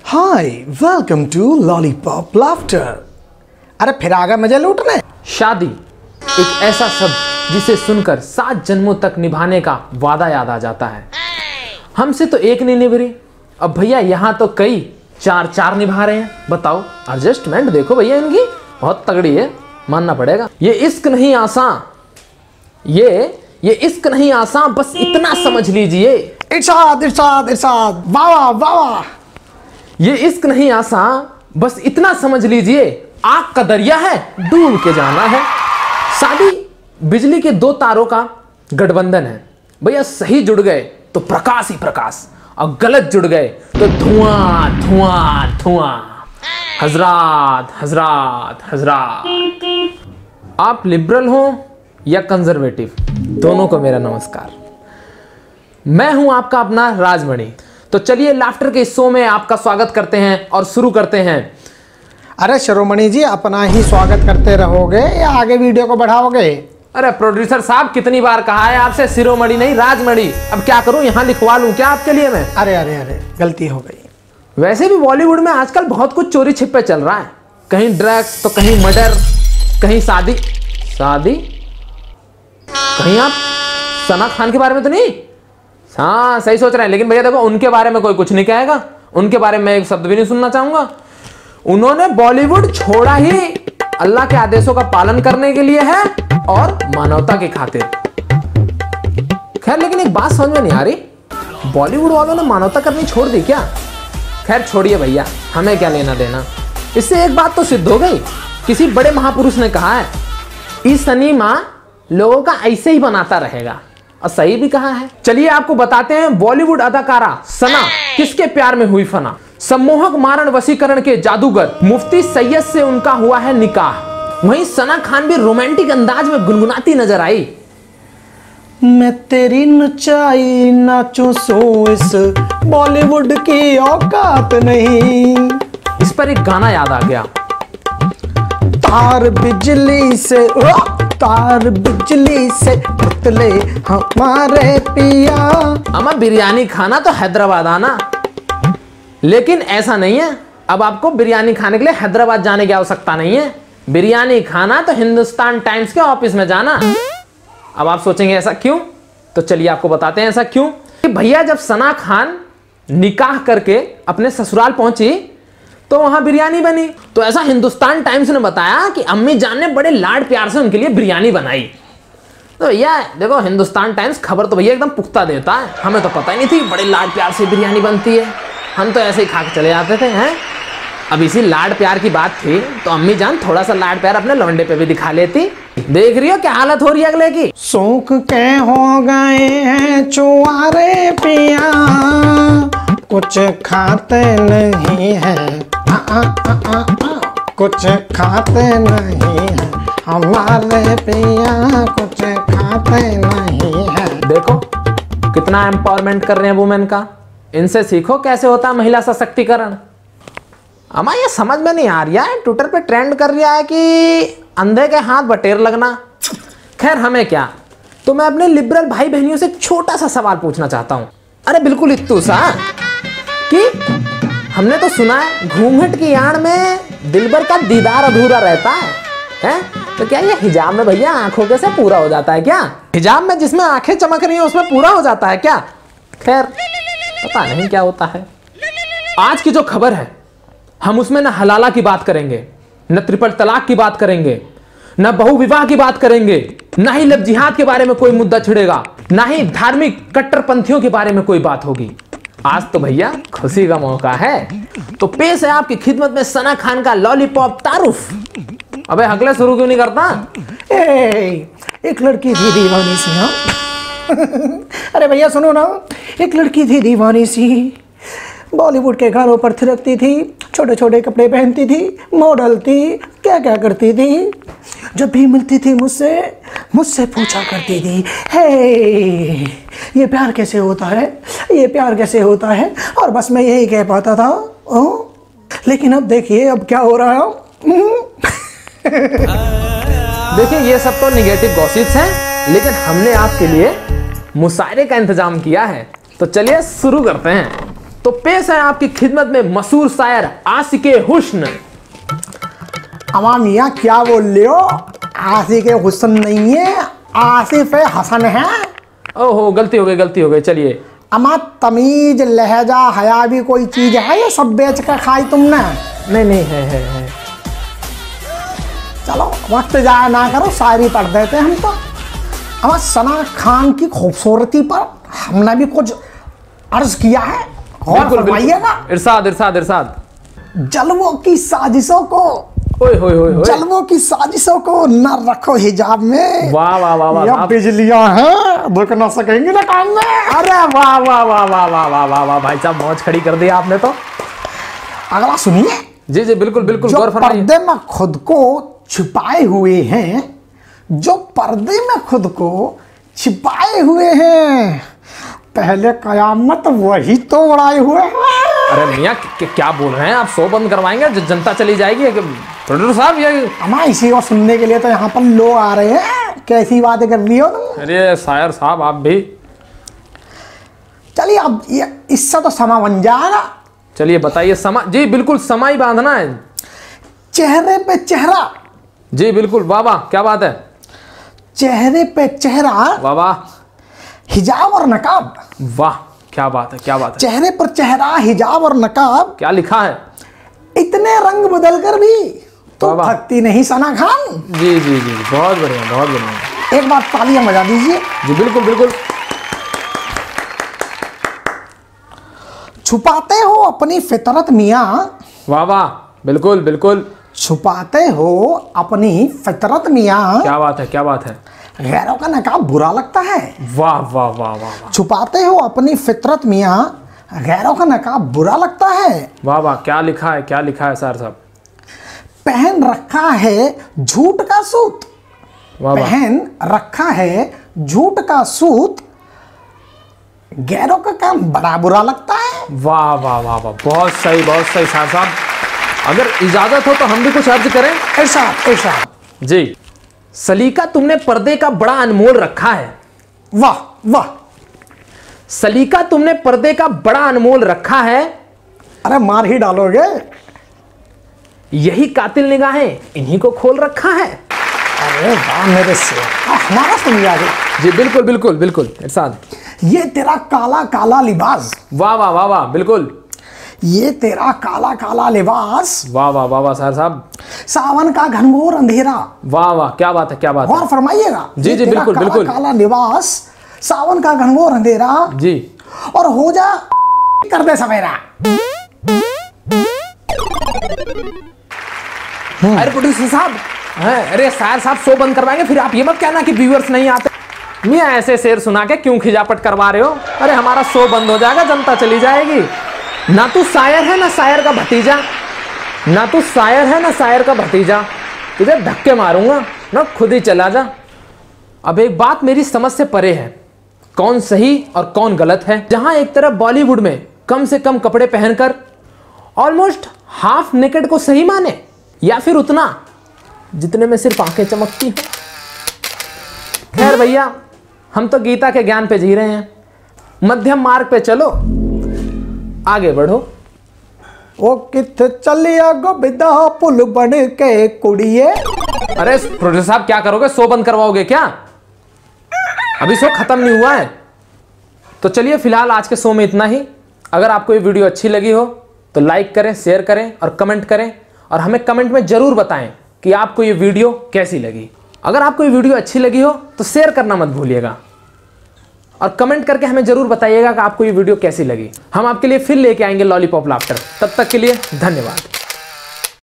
Hi welcome to lollipop laughter. अरे फिर आगे मजे लूटने। शादी एक ऐसा शब्द जिसे सुनकर 7 जन्मों तक निभाने का वादा याद आ जाता है। हमसे तो एक नहीं निभ रही, अब भैया यहाँ तो कई 4 निभा रहे हैं। बताओ, एडजस्टमेंट देखो भैया इनकी बहुत तगड़ी है, मानना पड़ेगा। ये इश्क नहीं आसान, ये इश्क नहीं आसान, बस इतना समझ लीजिए। इरशाद इरशाद इरशाद, वाह वाह वाह। ये इश्क नहीं आसान, बस इतना समझ लीजिए, आग का दरिया है, डूब के जाना है। शादी बिजली के 2 तारों का गठबंधन है भैया। सही जुड़ गए तो प्रकाश ही प्रकाश, और गलत जुड़ गए तो धुआं धुआं धुआं। हजरात हजरात हजरात, आप लिबरल हो या कंजर्वेटिव, दोनों को मेरा नमस्कार। मैं हूं आपका अपना राजमणि। तो चलिए लाफ्टर के इस शो में आपका स्वागत करते हैं और शुरू करते हैं। अरे शिरोमणि जी, अपना ही स्वागत करते रहोगे या आगे वीडियो को बढ़ाओगे? अरे प्रोड्यूसर साहब, कितनी बार कहा है आपसे शिरोमणि नहीं राजमणि। अब क्या करूं, यहाँ लिखवा लूं क्या आपके लिए मैं? अरे अरे अरे, गलती हो गई। वैसे भी बॉलीवुड में आजकल बहुत कुछ चोरी छिपे चल रहा है, कहीं ड्रग्स तो कहीं मर्डर, कहीं शादी। कहीं आप सना खान के बारे में तो नहीं? हाँ सही सोच रहे हैं, लेकिन भैया देखो, उनके बारे में कोई कुछ नहीं कहेगा, उनके बारे में एक शब्द भी नहीं सुनना चाहूंगा। उन्होंने बॉलीवुड छोड़ा ही अल्लाह के आदेशों का पालन करने के लिए है और मानवता की खातिर। खैर, लेकिन एक बात समझ में नहीं आ रही, बॉलीवुड वालों ने मानवता करनी छोड़ दी क्या? खैर छोड़िए भैया, हमें क्या लेना देना। इससे एक बात तो सिद्ध हो गई, किसी बड़े महापुरुष ने कहा है, इस सिनेमा लोगों का ऐसे ही बनाता रहेगा, और सही भी कहा है। चलिए आपको बताते हैं बॉलीवुड अदाकारा सना किसके प्यार में हुई फना। सम्मोहक मारण वशीकरण के जादूगर मुफ्ती सैयद से उनका हुआ है निकाह। वहीं सना खान भी रोमांटिक अंदाज में गुनगुनाती नजर आई। मैं तेरी नचाई नाचो सो इस बॉलीवुड की औकात नहीं। इस पर एक गाना याद आ गया, तार बिजली से पुतले हमारे पिया। अमा बिरयानी खाना तो हैदराबाद आना, लेकिन ऐसा नहीं है। अब आपको बिरयानी खाने के लिए हैदराबाद जाने की आवश्यकता नहीं है, बिरयानी खाना तो हिंदुस्तान टाइम्स के ऑफिस में जाना। अब आप सोचेंगे ऐसा क्यों, तो चलिए आपको बताते हैं ऐसा क्यों। कि भैया जब सना खान निकाह करके अपने ससुराल पहुंची तो वहां बिरयानी बनी। तो ऐसा हिंदुस्तान टाइम्स ने बताया कि अम्मी जान ने बड़े लाड प्यार से उनके लिए बिरयानी बनाई। तो भैया देखो, हिंदुस्तान टाइम्स खबर तो भैया एकदम पुख्ता देता है, हमें तो पता ही नहीं थी बड़े लाड प्यार से बिरयानी बनती है। हम तो ऐसे ही खा के चले जाते थे हैं। अब इसी लाड प्यार की बात थी तो अम्मी जान थोड़ा सा लाड प्यार अपने लवंडे पे भी दिखा लेती। देख रही हो क्या हालत हो रही है अगले की। सूख के हो गए हैं चुआरे पिया, कुछ खाते नहीं है, कुछ खाते नहीं है हमारे पिया, कुछ खाते नहीं है। देखो कितना एम्पावरमेंट कर रहे हैं वुमेन का, इनसे सीखो कैसे होता है महिला सशक्तिकरण। अमा ये समझ में नहीं आ रहा है, ट्विटर पे ट्रेंड कर रहा है कि अंधे के हाथ बटेर लगना। खैर हमें क्या, तो मैं अपने लिबरल भाई बहनियों से एक छोटा सा सवाल पूछना चाहता हूं। अरे बिल्कुल इत्तू सा कि हमने तो सुना है घूंघट की आड़ में दिलबर का दीदार अधूरा रहता है? तो क्या ये हिजाब में भैया आंखों के से पूरा हो जाता है क्या? हिजाब में जिसमें आंखें चमक रही हैं उसमें पूरा हो जाता है क्या? खैर पता नहीं क्या होता है। आज की जो खबर है, हम उसमें न हलाला की बात करेंगे, न ट्रिपल तलाक की बात करेंगे, न बहुविवाह की बात करेंगे, न ही लब जिहाद के बारे में कोई मुद्दा छिड़ेगा, न ही धार्मिक कट्टरपंथियों के बारे में कोई बात होगी। आज तो भैया खुशी का मौका है, तो पेश है आपकी खिदमत में सना खान का लॉलीपॉप तारुफ। अबे अगले शुरू क्यों नहीं करता? एक लड़की थी दीवानी सी। हाँ अरे भैया सुनो ना, एक लड़की थी दीवानी सी, बॉलीवुड के गानों पर थिरकती थी, छोटे छोटे कपड़े पहनती थी, मॉडल थी, क्या क्या करती थी। जब भी मिलती थी मुझसे पूछा करती थी, हे ये प्यार कैसे होता है, ये प्यार कैसे होता है, और बस मैं यही कह पाता था। लेकिन अब देखिए अब क्या हो रहा है। देखिए ये सब तो निगेटिव गॉसिप्स हैं, लेकिन हमने आपके लिए मुशायरे का इंतजाम किया है, तो चलिए शुरू करते हैं। तो पेश है आपकी खिदमत में मशहूर शायर आशिके हुस्न। अमा मियाँ क्या बोल रहे हो? आशिके हुस्न नहीं है, आसिफ हसन है। ओहो, गलती हो गई, चलिए। अमा तमीज लहजा हया भी कोई चीज है? ये सब बेच कर खाई तुमने? नहीं है। चलो वक्त जाया ना करो, शायरी पढ़ देते हम तो। अमा सना खान की खूबसूरती पर हमने भी कुछ अर्ज किया है, और फरमाइएगा। इरशाद। जलवों की साजिशों को, जलवों की साजिशों को न रखो हिजाब में। वाह। या बिजलियां हैं रुक ना सकेंगी ना काम में। अरे वाह भाई साहब, मौज खड़ी कर दी आपने तो। अगला सुनिए। जी बिल्कुल गौर फरमाइए। पर्दे में खुद को छिपाए हुए हैं, जो पर्दे में खुद को छिपाए हुए हैं, पहले कयामत वही तो उड़ाए हुए हैं। अरे मियाँ क्या बोल रहे हैं आप? शो बंद करवाएंगे, जनता चली जाएगी प्रोड्यूसर साहब। ये अमा इसी को सुनने के लिए तो यहाँ पर लोग आ रहे हैं। कैसी बातें कर रही हो तुम? अरे शायर साहब आप भी। चलिए अब ये इससे तो समा बन जाएगा। चलिए बताइए। समा? जी बिल्कुल, समा ही बांधना है। चेहरे पे चेहरा। जी बिल्कुल, वाह क्या बात है। चेहरे पे चेहरा, वाह। हिजाब और नकाब। वाह क्या बात है। चेहरे पर चेहरा, हिजाब और नकाब। क्या लिखा है? इतने रंग बदल कर भी तो थकती नहीं सना खान। जी बहुत बढ़िया। एक बार तालियां बजा दीजिए। जी बिल्कुल। छुपाते हो अपनी फितरत मियाँ। वाह बिल्कुल। छुपाते हो अपनी फितरत मियाँ। क्या बात है। गैरों का नकाब बुरा लगता है। वाह। छुपाते हो अपनी फितरत मियाँ, गैरों का नकाब बुरा लगता है। वाह क्या लिखा है सर साहब? पहन रखा है झूठ का सूत। पहन रखा है झूठ का सूत, गैरों का काम बड़ा बुरा लगता है। वाह बहुत सही सर साहब। अगर इजाजत हो तो हम भी कुछ अर्ज करें। इरशाद। जी। सलीका तुमने पर्दे का बड़ा अनमोल रखा है। वाह। सलीका तुमने पर्दे का बड़ा अनमोल रखा है। अरे मार ही डालोगे। यही कातिल निगाहें इन्हीं को खोल रखा है। अरे वाह मेरे से हमारा सुन जाएगा। जी बिल्कुल इरशाद। ये तेरा काला काला लिबास। वाह बिल्कुल। ये तेरा काला काला लिबास। वाह सर साहब। सावन का घनघोर अंधेरा। वाह क्या बात है। और फरमाइएगा। जी बिल्कुल। काला लिबास, सावन का घनघोर अंधेरा। जी। और हो जा कर दे सवेरा। अरे प्रोड्यूसर साहब, अरे शायर साहब शो बंद करवाएंगे, फिर आप ये मत कहना कि व्यूअर्स नहीं आते। मियाँ ऐसे शेर सुना के क्यों खिजापट करवा रहे हो? अरे हमारा शो बंद हो जाएगा, जनता चली जाएगी। ना तू शायर है ना शायर का भतीजा, तुझे धक्के मारूंगा ना, खुद ही चला जा। अब एक बात मेरी समझ से परे है, कौन सही और कौन गलत है। जहां एक तरफ बॉलीवुड में कम से कम कपड़े पहनकर ऑलमोस्ट हाफ नेकेड को सही माने, या फिर उतना जितने में सिर्फ आंखें चमकती हो। खैर भैया, हम तो गीता के ज्ञान पे जी रहे हैं। मध्यम मार्ग पे चलो, आगे बढ़ो। वो कित चलिया गोबिंदा पुल बन के कुड़िए। अरे प्रोड्यूसर साहब क्या करोगे? शो बंद करवाओगे क्या? अभी शो खत्म नहीं हुआ है। तो चलिए फिलहाल आज के शो में इतना ही। अगर आपको ये वीडियो अच्छी लगी हो तो लाइक करें, शेयर करें और कमेंट करें, और हमें कमेंट में जरूर बताएं कि आपको ये वीडियो कैसी लगी। अगर आपको ये वीडियो अच्छी लगी हो तो शेयर करना मत भूलिएगा, और कमेंट करके हमें जरूर बताइएगा कि आपको ये वीडियो कैसी लगी। हम आपके लिए फिर लेके आएंगे लॉलीपॉप लाफ्टर। तब तक के लिए धन्यवाद।